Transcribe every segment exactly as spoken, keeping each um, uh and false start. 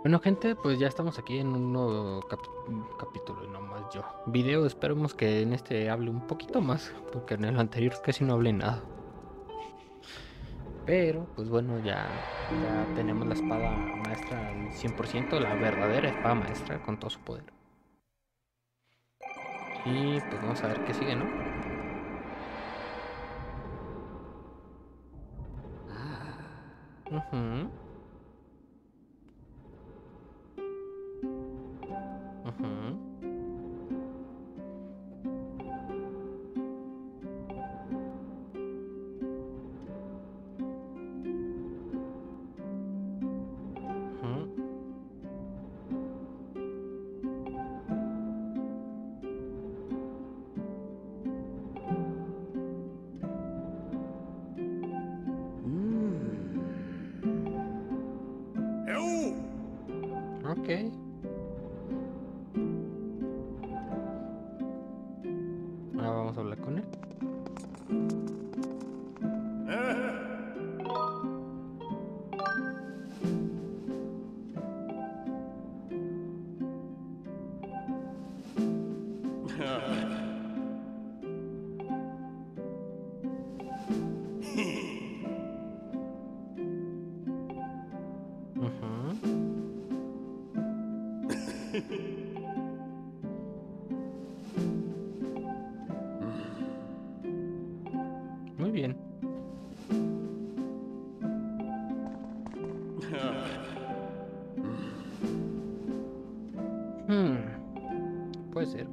Bueno, gente, pues ya estamos aquí en un nuevo capi- capítulo, y no más yo. Video, esperemos que en este hable un poquito más, porque en el anterior casi no hablé nada. Pero, pues bueno, ya, ya tenemos la espada maestra al cien por ciento, la verdadera espada maestra con todo su poder. Y pues vamos a ver qué sigue, ¿no? Ujú, ujú, ujú. Ok. Ahora vamos a hablar con él. Ujú. Muy bien. Hmm, puede ser.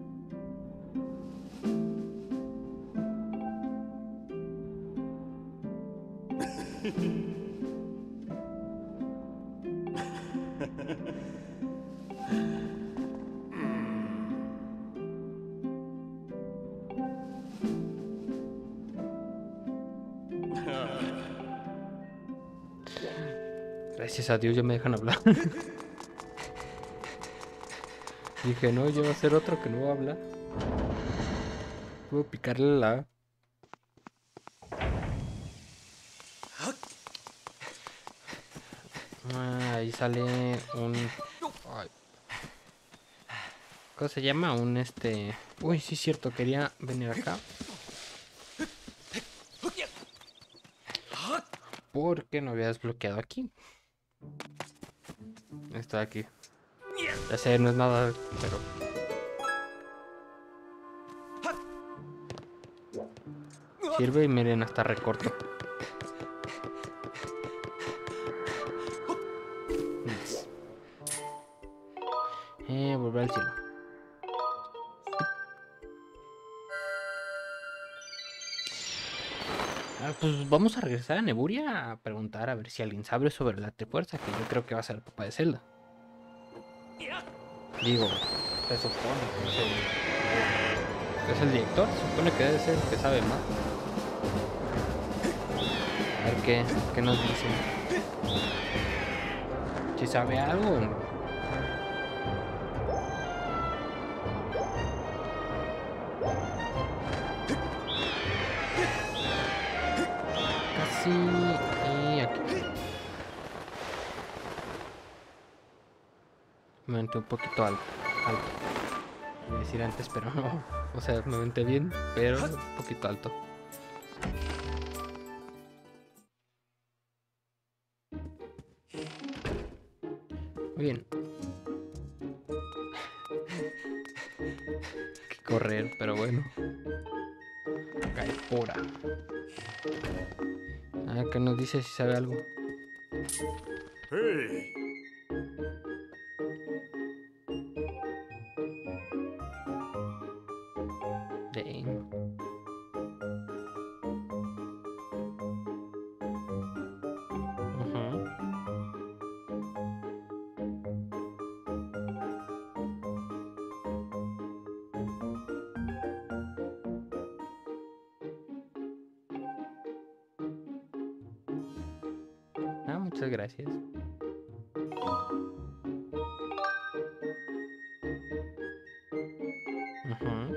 Gracias a Dios ya me dejan hablar. Dije, no, yo va a ser otro que no va a hablar. Puedo picarle la... Ah, ahí sale un... Ay, ¿cómo se llama? Un este... Uy, sí es cierto, quería venir acá. Porque no había desbloqueado aquí. Está aquí. Ya sé, no es nada, pero... Sirve y miren, hasta recorto. Yes. Eh, volver al cielo. Ah, pues vamos a regresar a Neburia a preguntar a ver si alguien sabe sobre la Trifuerza, que yo creo que va a ser el papá de Zelda. Digo, se supone que es el, que es el director, se supone que debe ser el que sabe más. A ver qué, qué nos dicen. Si sabe algo o no. Casi. Y aquí. Me aventé un poquito alto. Alto. Iba a decir antes, pero no. O sea, me aventé bien, pero un poquito alto. Muy bien. Que correr, pero bueno. Cae pura. Ah, ¿qué nos dice si sabe algo? Damn. Ujú. Ah, muchas gracias. Ujú.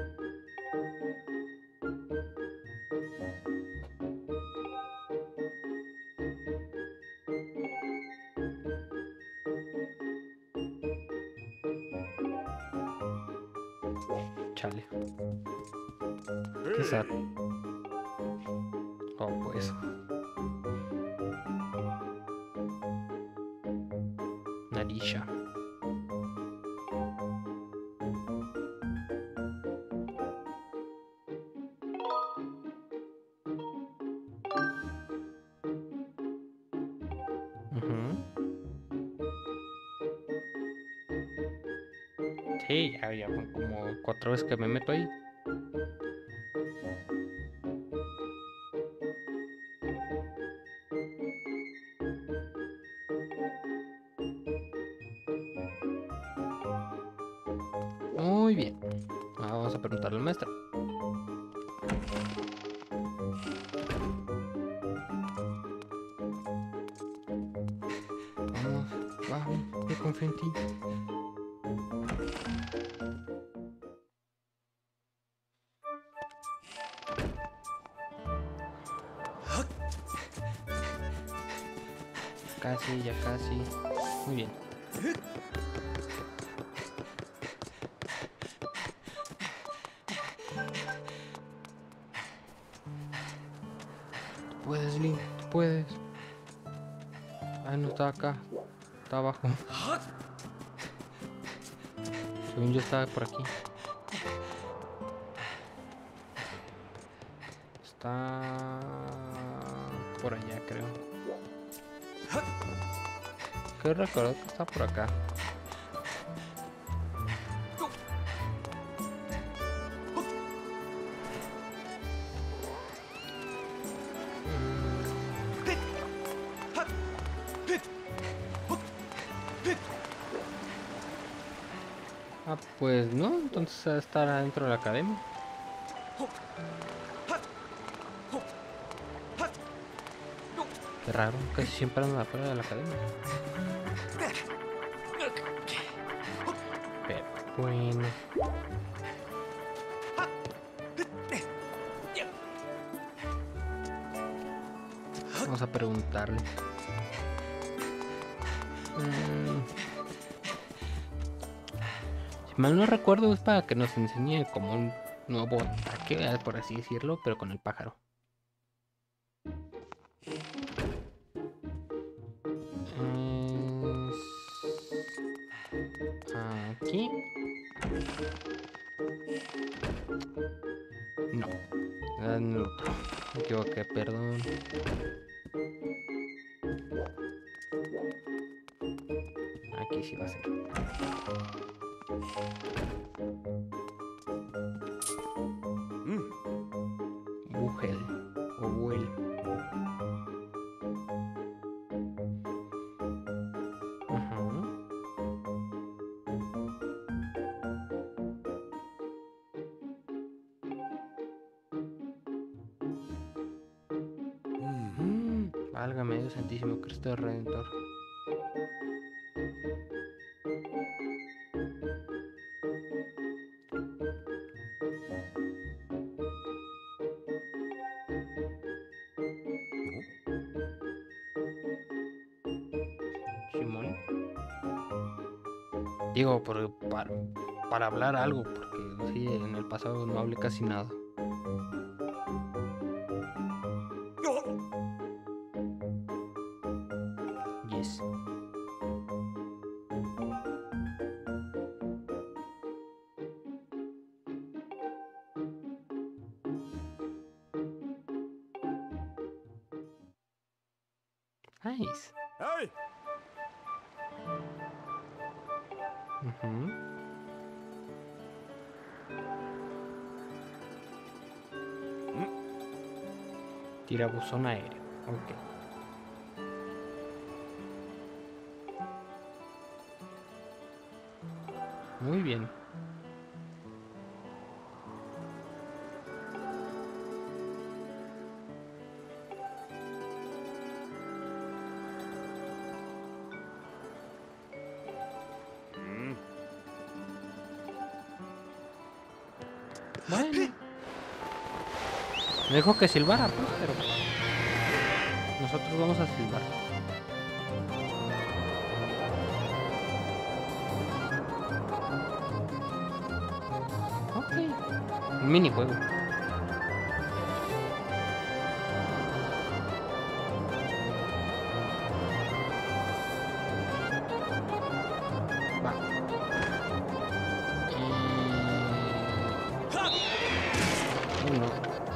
Chale. Qué sad. Oh, pues. Narisha. Uh-huh. Sí, ya, ya van como cuatro veces que me meto ahí. Muy bien. Ah, vamos a preguntarle al maestro. Vamos, vamos, yo confío en ti. Casi, ya casi. Muy bien. Tú puedes, Link, tú puedes. Ay, no está acá. Está abajo. Según yo estaba por aquí. Está por allá, creo. Creo recordar que está por acá. Ah, pues no, entonces va a estar adentro de la academia. Qué raro, casi siempre anda afuera de la academia. Pero bueno. Vamos a preguntarle. Mm. Si mal no recuerdo, es para que nos enseñe como un nuevo ataque, por así decirlo, pero con el pájaro. Es... aquí. No. En el otro. Me equivoqué, perdón. Aquí sí va a ser. Bugel o Buel. Válgame Dios Santísimo Cristo del Redentor. Simón. Digo, por, para, para hablar algo, porque sí, en el pasado no hablé casi nada. Yes. Nice. Hey. Uh-huh. Tirabuzón aéreo. Ok. Muy bien. Bueno. Me dijo que silbara, pues, pero nosotros vamos a silbar. Un minijuego. Va. Y... Uno.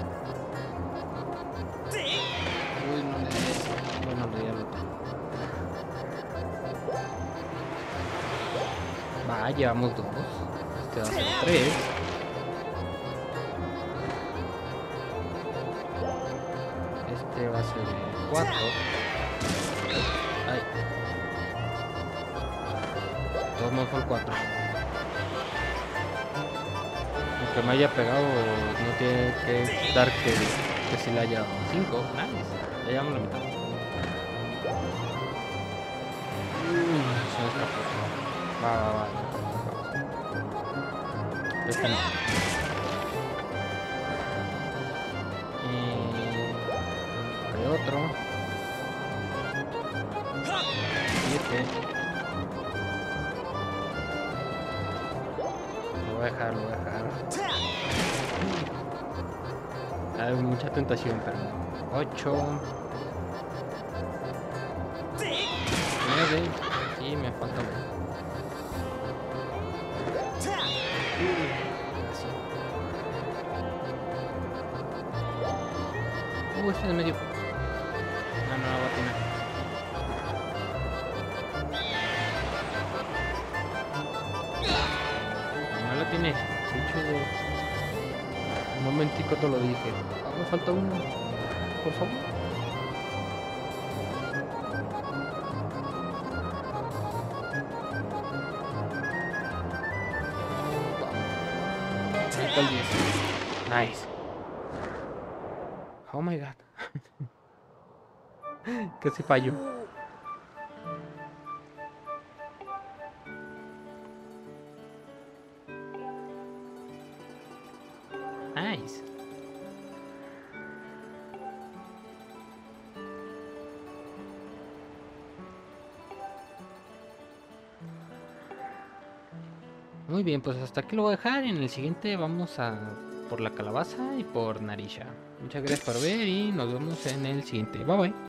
Uy, no le di. Bueno, le di al otro. Va, llevamos dos. Este va a ser tres. Este va a ser cuatro. Ay. Todos modos fue el cuatro. Aunque me haya pegado, no tiene que dar que, que si le haya dado cinco. Nice. Ya llevamos la mitad. Uy, se me escapó. Va, va, va. Este no. Hay otro. Siete. Lo voy a dejar, lo voy a dejar. Hay mucha tentación, pero no. Ocho. Nueve. Y me falta uno. Así. Uh, este de medio. No, no, no va a tener. No la tiene. Se echó de... Un momentico te lo dije. Ah, me falta uno. Por favor. Falta el diez. Nice. Oh my god. Casi fallo. Nice. Muy bien, pues hasta aquí lo voy a dejar. En el siguiente vamos a por la calabaza y por Narisha. Muchas gracias por ver y nos vemos en el siguiente. Bye bye.